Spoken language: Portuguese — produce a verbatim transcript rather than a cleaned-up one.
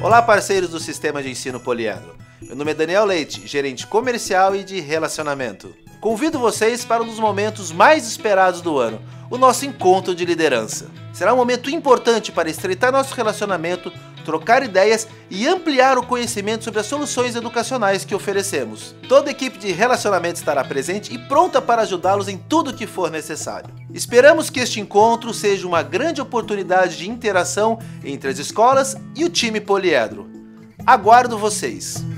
Olá, parceiros do Sistema de Ensino Poliedro. Meu nome é Daniel Leite, gerente comercial e de relacionamento. Convido vocês para um dos momentos mais esperados do ano, o nosso encontro de liderança. Será um momento importante para estreitar nosso relacionamento, trocar ideias e ampliar o conhecimento sobre as soluções educacionais que oferecemos. Toda a equipe de relacionamento estará presente e pronta para ajudá-los em tudo o que for necessário. Esperamos que este encontro seja uma grande oportunidade de interação entre as escolas e o time Poliedro. Aguardo vocês!